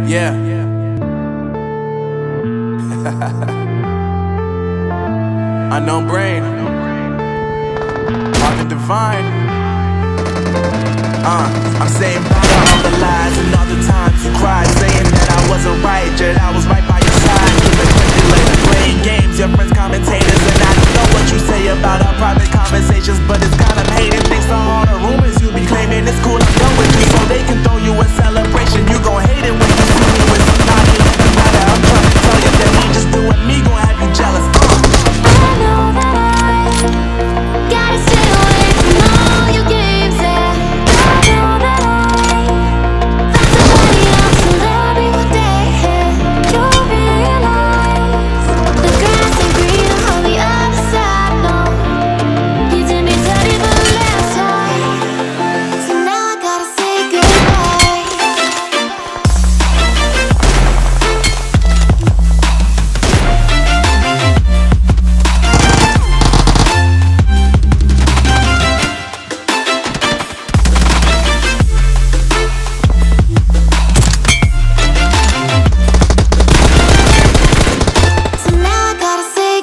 Yeah. Unknown brain. Market divine. I'm saying bye to all the lies and all the times you cried, saying that I wasn't right, yet I was right by your side. Playing games, your friends commentators, and I don't know what you say about our private conversations, but it's kind of hating. Thanks to all the rumors you be claiming, it's cool, I'm done with you, so they can throw you a celebration. You gon' hate it when you see me with somebody. I'm trying to tell you that me just doing me gon' have you jealous. I know that I gotta stay away from all your games, and I know that I found somebody else to love me one day. You'll realize the grass ain't greener on the other side. No, you did me dirty the last time, so now I gotta say goodbye. So now I gotta say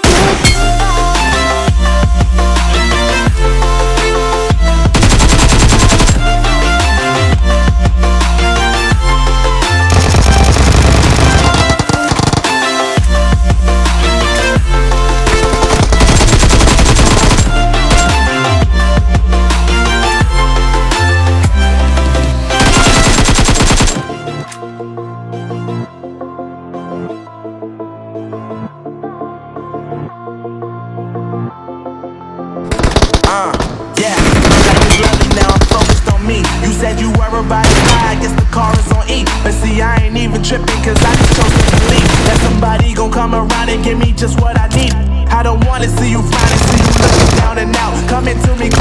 Yeah, life is lovely, now I'm focused on me. You said you were about to die, I guess the car is on E. But see, I ain't even tripping, cause I just chose to believe that somebody gon' come around and give me just what I need. I don't wanna see you finally, see you looking down and out, coming to me